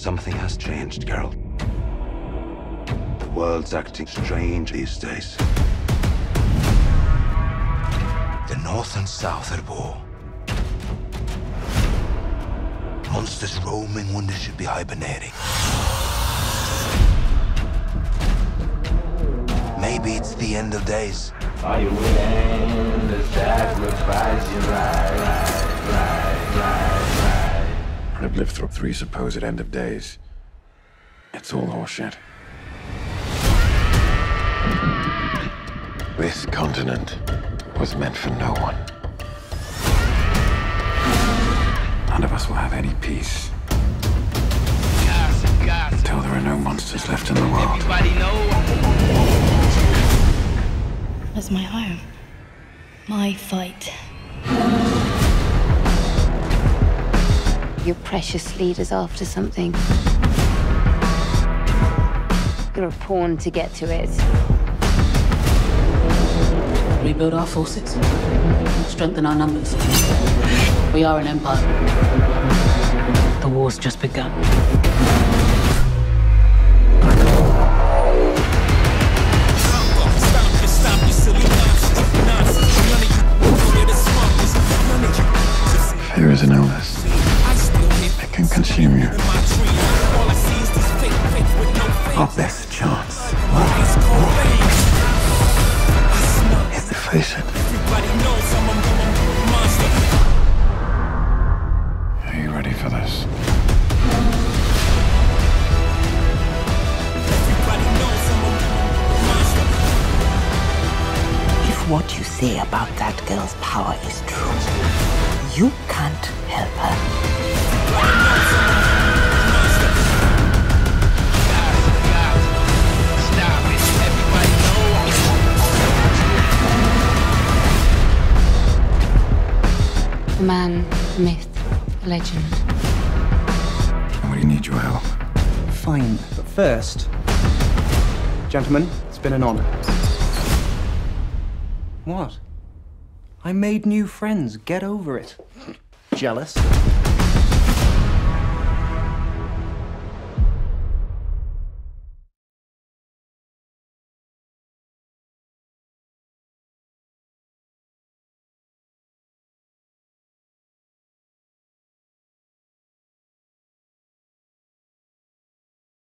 Something has changed, Geralt. The world's acting strange these days. The North and South at war. Monsters roaming when they should be hibernating. Maybe it's the end of days. Are you willing to sacrifice your life? I've lived through 3 supposed end of days. It's all horseshit. This continent was meant for no one. None of us will have any peace until there are no monsters left in the world. That's my home. My fight. Your precious leader's after something. You're a pawn to get to it. Rebuild our forces. Strengthen our numbers. We are an empire. The war's just begun. Fear is an illness. It can consume you. Our best chance is to face it. Are you ready for this? If what you say about that girl's power is true, you can't help her. A man, a myth, a legend. And we need your help. Fine, but first... Gentlemen, it's been an honor. What? I made new friends. Get over it. Jealous?